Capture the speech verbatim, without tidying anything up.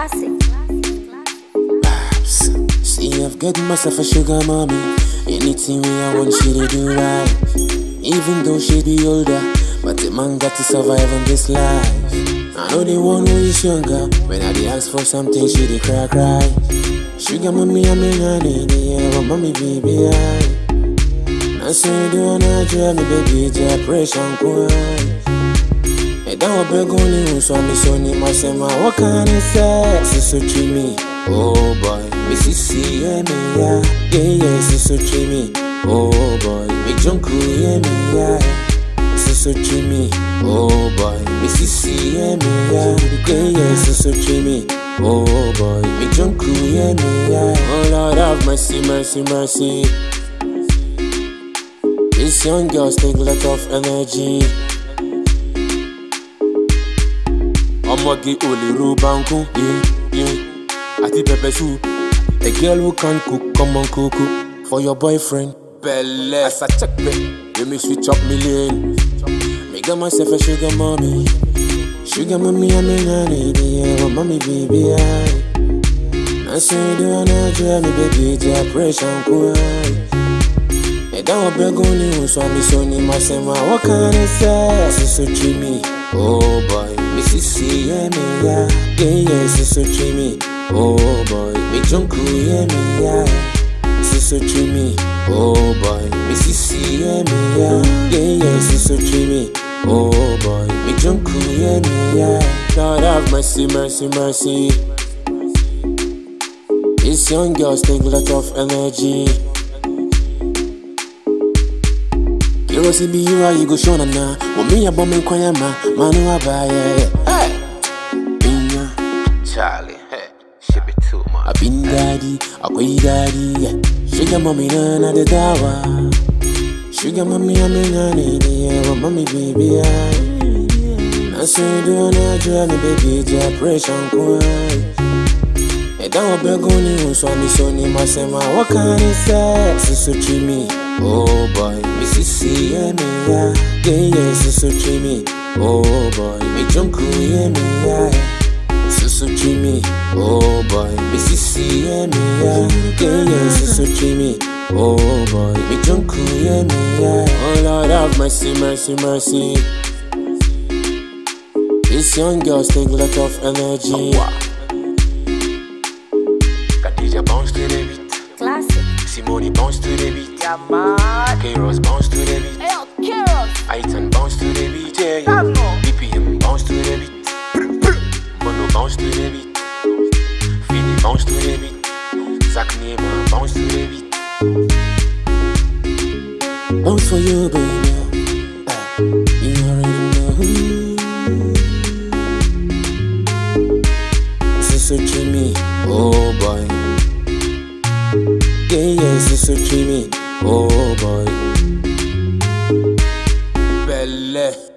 Classic. Babs. See, I've got myself a sugar mommy. Anything we I want, she to do right. Even though she be older, but the man got to survive in this life. I know the one who is younger. When I dey ask for something, she dey cry, cry. Sugar mommy, I'm in honey, yeah, but mommy, baby, I. I say you do not try me, baby, just pressure and quiet. And I will beg only who saw me, so need my sema. What can I say? So so treat me, oh boy. Missy see yeah me yeah, yeah yeah. So so treat me, oh boy. Me junku yeah me yeah, so so treat me, oh boy. Missy see yeah me yeah, yeah yeah. So so treat me, oh boy. Me junku yeah me yeah. Oh Lord have mercy, mercy, mercy. These young girls take a lot of energy. I'ma get only rubanku, yeah, yeah. Ati pepe soup. A girl who can cook, come on cook for your boyfriend. Belle, as I check me, you me switch up me lane. Me got myself a sugar mommy. Sugar mommy, I'm in a lady, yeah, but mommy, baby, I. I say you do not try me, baby, just pressure and quiet. And I will beg only who saw me, so need my sema. What can I say? So so treat me, oh boy. Missy see yeah me yeah, yeah yeah. So so treat me, oh boy. Me junku yeah me yeah, so so treat me, oh boy. Missy see yeah me yeah, yeah yeah. So so treat me, oh boy. Me junku yeah me yeah. Lord have mercy, mercy, mercy. These young girls take a lot of energy. You see me, you are you go show na na. Want me a bomb in Kwayama, manu abaye. Hey, Binya, Charlie, hey, she be too much. I been daddy, I go daddy. Yeah. Sugar mommy na na the dawa. Sugar mommy I'm in a lady, yeah, but mommy baby I. I say you do not try me, baby, just pressure and quiet. And I will beg only who saw me, so need my sema. What can I say? So so treat me, oh boy. Missy see yeah me yeah, yeah yeah. So so treat me, oh boy. Me junku yeah me yeah, so so treat me, oh boy. Missy see yeah me yeah, yeah yeah. So so treat me, oh boy. Me junku yeah me yeah. Oh Lord have mercy, mercy, mercy. These young girls take a lot of energy. Khadija bounce to the beat. Classic. Simone bounce to the beat. Yeah, man. Kairos bounce to the beat. Hey, yo, Kairos. Aitan bounce to the beat. Yeah, I know. B P M bounce to the beat. Mono bounce to the beat. Fini bounce to the beat. Zach Neighbor bounce to the beat. Bounce for you, baby. You already know. So so treat me, oh boy. Yeah yeah, so so treat me, oh boy. Belle.